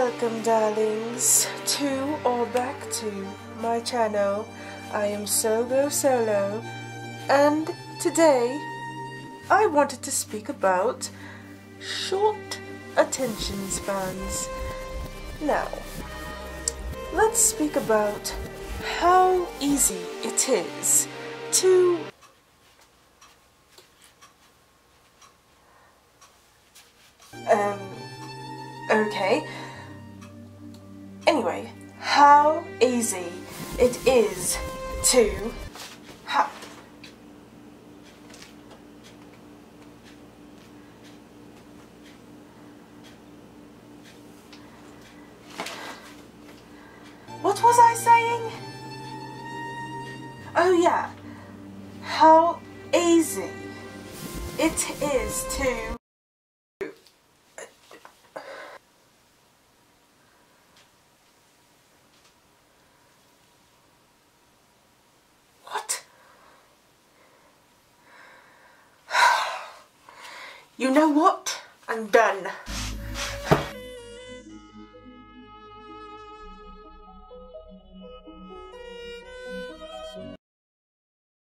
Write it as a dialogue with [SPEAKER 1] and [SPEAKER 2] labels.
[SPEAKER 1] Welcome, darlings, to or back to my channel. I am Sogo Solo, and today I wanted to speak about short attention spans. Now, let's speak about how easy it is to okay. Anyway, how easy it is to What was I saying? Oh yeah, how easy it is to You know what? I'm done.